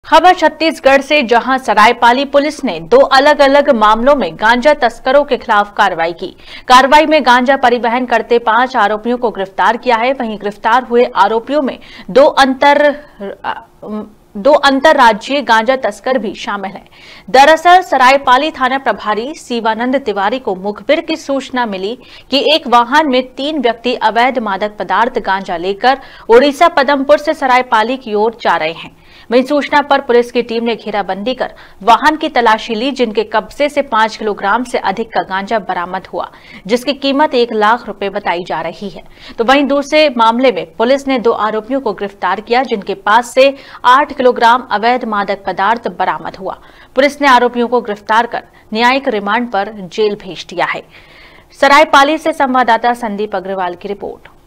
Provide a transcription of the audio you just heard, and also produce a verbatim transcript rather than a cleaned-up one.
खबर छत्तीसगढ़ से, जहां सरायपाली पुलिस ने दो अलग अलग मामलों में गांजा तस्करों के खिलाफ कार्रवाई की। कार्रवाई में गांजा परिवहन करते पांच आरोपियों को गिरफ्तार किया है। वहीं गिरफ्तार हुए आरोपियों में दो अंतर दो अंतर्राज्यीय गांजा तस्कर भी शामिल हैं। दरअसल सरायपाली थाना प्रभारी शिवानंद तिवारी को मुखबिर की सूचना मिली कि एक वाहन में तीन व्यक्ति अवैध मादक पदार्थ गांजा लेकर उड़ीसा पदमपुर से सरायपाली की ओर जा रहे हैं। वहीं सूचना पर पुलिस की टीम ने घेराबंदी कर वाहन की तलाशी ली, जिनके कब्जे से पांच किलोग्राम से अधिक का गांजा बरामद हुआ, जिसकी कीमत एक लाख रुपए बताई जा रही है। तो वहीं दूसरे मामले में पुलिस ने दो आरोपियों को गिरफ्तार किया, जिनके पास से आठ किलोग्राम अवैध मादक पदार्थ बरामद हुआ। पुलिस ने आरोपियों को गिरफ्तार कर न्यायिक रिमांड पर जेल भेज दिया है। सरायपाली से संवाददाता संदीप अग्रवाल की रिपोर्ट।